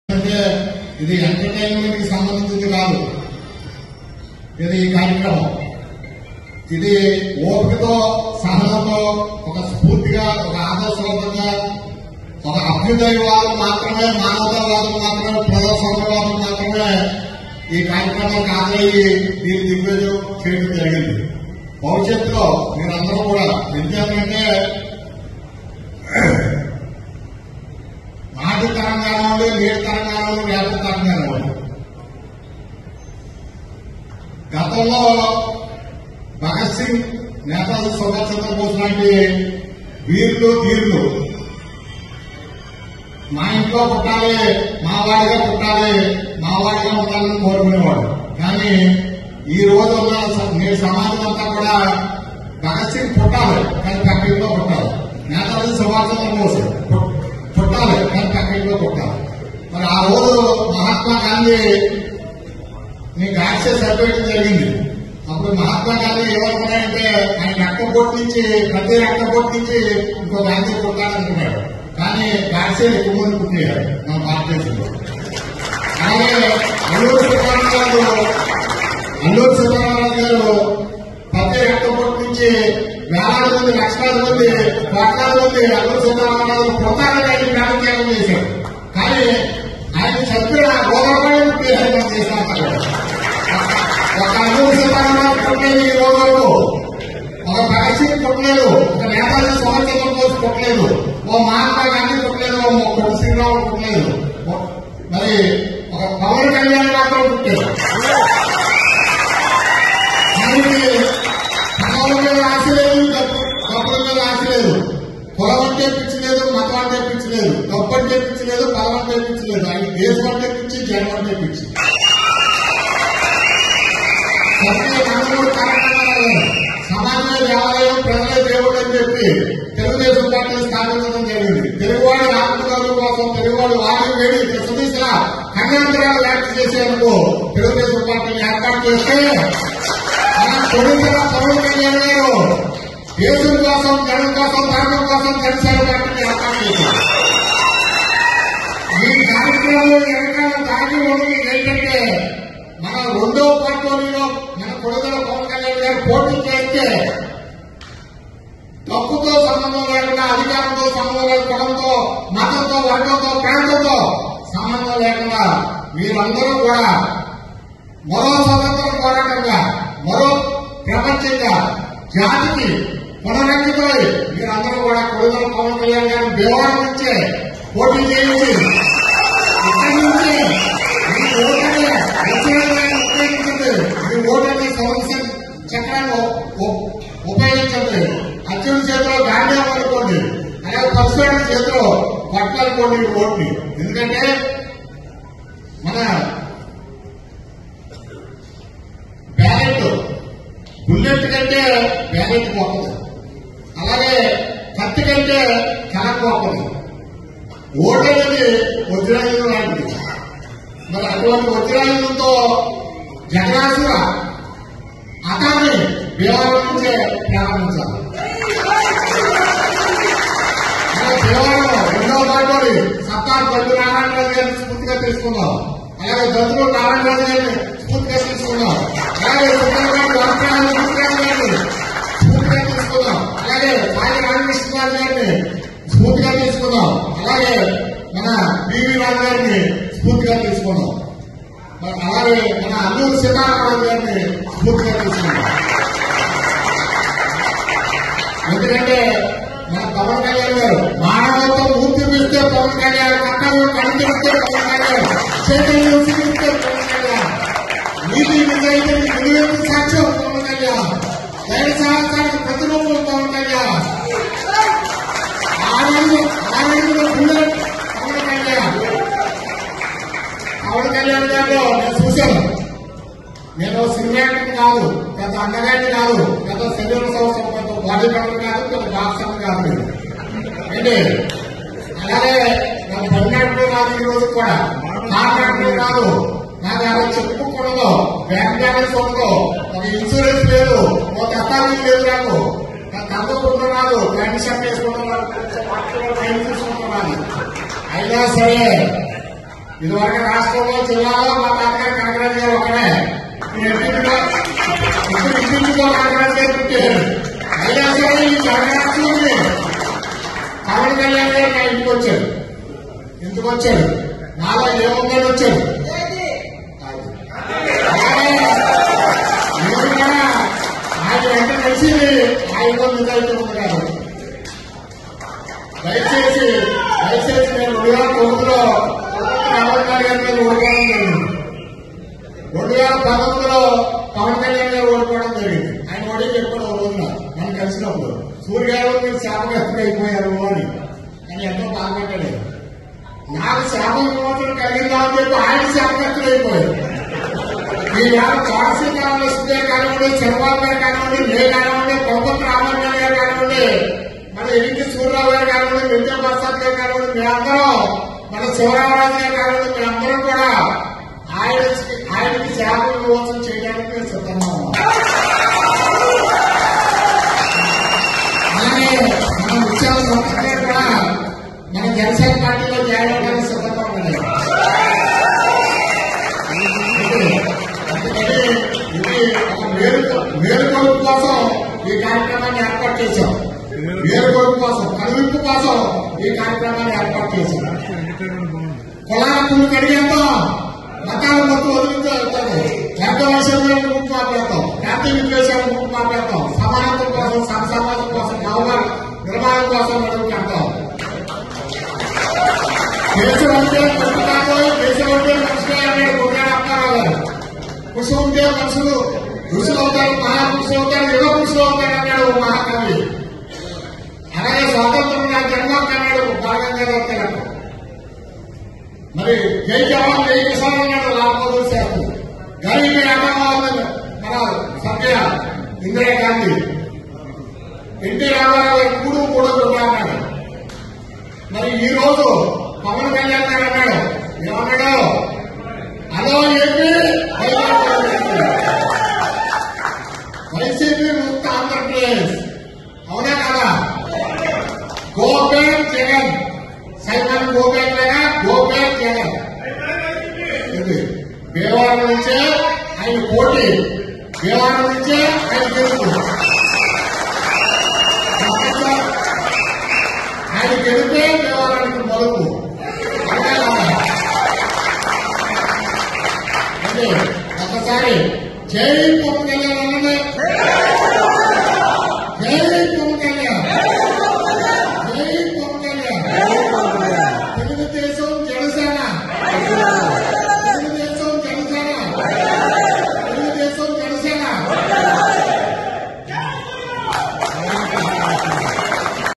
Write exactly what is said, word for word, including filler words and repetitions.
అంటే ఇది ఎంటర్టైన్మెంట్ కి సంబంధించింది కాదు. ఇది ఈ కార్యక్రమం ఇది ఓపికతో సహనంతో ఒక స్ఫూర్తిగా ఒక ఆదర్శవంతంగా ఒక అభ్యుదయవాదం మాత్రమే మానవతావాదం మాత్రమే ప్రజాస్వామ్యవాదం మాత్రమే ఈ కార్యక్రమానికి హాజరయ్యి దీన్ని దిగ్విజయం చేయడం జరిగింది. భవిష్యత్తులో మీరందరూ కూడా ఎందుకంటే నాటి తెలంగాణ ఉండి నేటి తెలంగాణ ఉండి రేపటి తెలంగాణ ఉండి గతంలో భగత్ సింగ్ నేతాజీ సుభాష్ చంద్రబోస్ లాంటి వీరులు ధీరులు మా ఇంట్లో పుట్టాలి, మా వాడిగా పుట్టాలి, మా వాడిగా ఉండాలని కోరుకునేవాడు. కానీ ఈ రోజు ఉన్న నేటి సమాజం అంతా కూడా భగత్ సింగ్ పుట్టాలి కానీ పక్కింట్లో పుట్టాలి, నేతాజీ సుభాష్ చంద్రబోస్ పుట్టాలి కానీ పక్కింట్లో పుట్టాలి. మరి ఆ రోజు మహాత్మా గాంధీ నీకు యాక్సెస్ సర్టిఫికేట్ జరిగింది. అప్పుడు మహాత్మా గాంధీ ఏమనుకున్నాడంటే ఆయన రక్తం పొట్టు నుంచి ప్రతి రక్తం పొట్టు నుంచి ఇంకో గాంధీ పుట్టాలనుకున్నాడు. కానీ గాడ్సే ఎక్కువ మంది పుట్టారు మన భారతదేశంలో. అలాగే అల్లూరి సీతారామరాజు గారు అల్లూరి సీతారామరాజు గారు ప్రతి రక్తం పొట్టు నుంచి వేలాది మంది లక్షలాది మంది కోట్లాది మంది అల్లూరి సీతారామరాజు పుట్టాలని ఆయన ప్రాణత్యాగం చేశారు. కానీ ఆయన చంపిన గోదావరి పుట్టారు చేశారు. ఒక అల్లూరి సీతారామరాజు పుట్టలేదు ఈ రోజుల్లో, ఒక భగత్ సింగ్ పుట్టలేదు, ఒక నేతాజీ సుభాష్ చంద్రబోస్ పుట్టలేదు, ఓ మహాత్మా గాంధీ పుట్టలేదు, ఓ పొట్టి శ్రీరావు పుట్టలేదు. మరి ఒక పవన్ కళ్యాణ్ మాత్రం పుట్టారు. ఆయనకి పదవుల మీద ఆశ లేదు, డబ్బుల మీద ఆశ లేదు, కులం అంటే పిచ్చి లేదు, మతం అంటే పిచ్చి లేదు, డబ్బు అంటే పిచ్చి లేదు, పదం అంటే పిచ్చి లేదు. ఆయన దేశం అంటే పిచ్చి, జనం అంటే పిచ్చి. సమాజమే దేవాలయం, ప్రజలే దేవుడు అని చెప్పి తెలుగుదేశం పార్టీని స్థాపించడం జరిగింది. తెలుగువాడి ఆత్మగౌరవం కోసం తెలుగువాడి వారిని వేడి సుదీశలా కన్యాంతరాలు వ్యాప్తి చేసేందుకు తెలుగుదేశం పార్టీని ఏర్పాటు చేస్తే తొలితల పవన్ కళ్యాణ్ గారు దేశం కోసం, జనం కోసం, ధర్మం కోసం జనసేన పార్టీని ఏర్పాటు చేశారు. ఈ కార్యక్రమంలో వెనకాల దాగి ఉన్నది ఏంటంటే మన రెండో పోర్ట్ఫోలియోలో మన కొడుదల పవన్ కళ్యాణ్ గారు పోటీ చేస్తే డబ్బుతో సంబంధం లేకుండా, అధికారంతో సంబంధం లేకుండా, కులంతో, మతంతో, వర్గంతో, ప్రాంతంతో సంబంధం లేకుండా మీరందరూ కూడా మరో స్వతంత్ర పోరాటంగా, మరో ప్రపంచంగా జాతికి పునరంకితమై మీరందరూ కూడా కొడుదల పవన్ కళ్యాణ్ గారిని దేవాలయం నుంచే పోటీ చేయించి ఇక్కడి నుంచి ఈ ఓటర్ని ఉపయోగించండి. ఈ ఓటర్ని సంవత్సరం చక్రాన్ని ఉపయోగించండి. అర్జున్ చేతిలో గాంధీ అనుకోండి, అలాగే పరశురాముడి చేతిలో పట్టాలనుకోండి ఈ ఓటుని. ఎందుకంటే మన బ్యాలెట్ బుల్లెట్ కంటే బ్యాలెట్ గొప్పది, అలాగే కత్తి కంటే కలం గొప్పది. ఓటు అనేది వజ్రాయుధం లాంటిది. మరి అటువంటి వజ్రాయుధంతో జగనాసుర అతాన్ని దేవాలయం నుంచే ప్రారంభించాలి. దేవాలయం రెండవ పాటోడి సత్తార్ పల్లి నారాయణరాజు గారిని స్ఫూర్తిగా తీసుకుందాం. అలాగే దత్తులు నారాయణరాజు గారిని స్ఫూర్తిగా తీసుకుందాం. అలాగే సుబ్రహ్మణ్యం గారిని స్ఫూర్తిగా తీసుకుందాం. అలాగే సాయి రామకృష్ణ గారిని స్ఫూర్తిగా తీసుకుందాం. అలాగే మన బివి రాజు గారిని స్ఫూర్తిగా తీసుకుందాం. అలాగే మన అల్లూరి సీతారామరాజు గారిని స్ఫూర్తిగా తీసుకుందాం. ఎందుకంటే మన పవన్ కళ్యాణ్ గారు మానవత్వం ఊపిరిస్తే పవన్ కళ్యాణ్, కర్తవ్యం కనిపిస్తే పవన్ కళ్యాణ్, చైతన్యం చూపిస్తే పవన్ కళ్యాణ్, నీతి నిజాయితీకి నిలువెత్తు సాక్ష్యం పవన్ కళ్యాణ్, ధైర్య సాహసానికి ప్రతిరూపం పవన్ కళ్యాణ్, ఆనందం ఆనందంలో బుల్లెట్ పవన్ కళ్యాణ్. పవన్ కళ్యాణ్ గారిలో నేను చూశాను. నేను సినిమా యాక్టర్ కాదు, పెద్ద అందగాన్ని కాదు, పెద్ద శరీర సంవత్సరం, పెద్ద బాడీ బిల్డర్ కాదు, పెద్ద బాక్సర్ కాదు. అంటే అలాగే నాకు పడినట్టు కాదు, ఈ రోజు కూడా కాంట్రాక్టర్ కాదు, నాకు అలా చెప్పుకోవడంలో బ్యాంక్ బ్యాలెన్స్ ఉండదు, ఒక ఇన్సూరెన్స్ లేదు, ఒక దత్తాలు లేదు, నాకు తగ్గుకుంటున్నాను రాదు, ప్యాంట్ షర్ట్ వేసుకుంటున్నాను, తీసుకుంటున్నాను. అయినా సరే ఇదివరకు రాష్ట్రంలో జిల్లాలో మా తాతగారు కనకరాజు గారు ఒకనే ఇంటింటిలో ఇప్పుడు ఇంటింటిలో కనకరాజు గారు పుట్టారు. అయినా సరే ఈ జగన్నాథుడిని పవన్ కళ్యాణ్ గారు నా ఇంటికి వచ్చాడు. ఎందుకు వచ్చాడు? నాలో ఏముందని వచ్చాడు. ఆయన వెంట కలిసి ఆయన నిజాయితీ ఉంది కాబట్టి దయచేసి దయచేసి నేను రెండు వేల తొమ్మిదిలో పవన్ కళ్యాణ్ గారు ఓడిపోవడం జరిగింది. రెండు వేల పంతొమ్మిదిలో పవన్ కళ్యాణ్ గారు ఓడిపోవడం జరిగింది. ఆయన ఓడి చెప్పాడు ఓ రోజున నన్ను కలిసినప్పుడు సూర్య గారు మీరు శాపగ్రస్తులు అయిపోయారు అని అని ఎంతో బాధపడ్డాడు. నాకు శాప విమోచన కలిగిందా అని చెప్పి ఆయన శాపగ్రస్తులు అయిపోయారు. ఈవేళ చంద్రశేఖర సుధీర్ కానివ్వండి, చంద్రబాబు గారు కానివ్వండి, నే కానివ్వండి, కొమ్మపతి రామారావు గారు కానివ్వండి, మన ఎన్నికల సూర్యరావు గారు కానివ్వండి, విద్యా ప్రసాద్ గారు కానివ్వండి, మేమందరం మన శివరామరాజు గారు కానివ్వండి, మేమందరం కూడా ఆయన ఆయనకి శాప విమోచన చేయడానికి మేము సిద్ధంగా ఉన్నాం. అలాగే మన ముత్యాల సంస్థ కూడా మన జనసేన పార్టీలో జాయిన్ అవడానికి సిద్ధంగా ఉన్నది. ఇది ఒక మేలు మేలుకొలుపు కోసం ఈ కార్యక్రమాన్ని ఏర్పాటు చేశాం. మేలుకొలుపు కోసం, కనువిప్పు కోసం ఈ కార్యక్రమాన్ని ఏర్పాటు చేశాం. కులాల పుల్లు కడిగేద్దాం, మతాల మొత్తం వదిలించాలి, పెద్ద విషయంలో ముక్కు మాట్లాడతాం, జాతీయ విద్వేషాలను ముక్కు మాట్లాడతాం, సమానత్వం కోసం, సమసమాజం కోసం, గౌరవ నిర్మాణం కోసం నడుపుకుంటాం. దేశం అంటే మనిషి కాదు, దేశం అంటే మనిషి అన్నాడు గుండాడు అప్పారావు గారు. కృషి ఉంటే మనుషులు ఋషులు అవుతారు, మహాపురుషులు అవుతారు, యుగ పురుషులు అవుతారు అన్నాడు మహాకవి. అలాగే స్వాతంత్రం నా జన్మం అన్నాడు బాలగంగాధర తిలక్. మరి జై జవాన్ జై కిసాన్ అన్నాడు లాల్బహదూర్ శాస్త్రి. గరీబీ అన్నవాళ్ళు మన సత్య ఇందిరాగాంధీ. ఎన్టీ రామారావు గారు కూడు కూడా అన్నాడు. మరి ఈ రోజు పవన్ కళ్యాణ్ గారు అన్నాడు, ఏమన్నాడు? అదో ఏపీ వైసీపీ ముక్త ఆంధ్రప్రదేశ్. అవునా కదా? గోపేట్ జగన్, సైమన్ గోపేట్ లాగా గోపేట్ జగన్. ఇది భీమవరం నుంచే ఆయన పోటీ, భీమవరం నుంచే ఆయన గెలుపు. ఆయన గెలిపే భీమవరానికి మలుపు. అవునా కదా? అంటే ఒకసారి జై పవన్ కళ్యాణ్ అన్నది, జై పవన్ కళ్యాణ్, జై పవన్ కళ్యాణ్. తెలుగుదేశం జనసేన, తెలుగుదేశం జనసేన, తెలుగుదేశం జనసేన.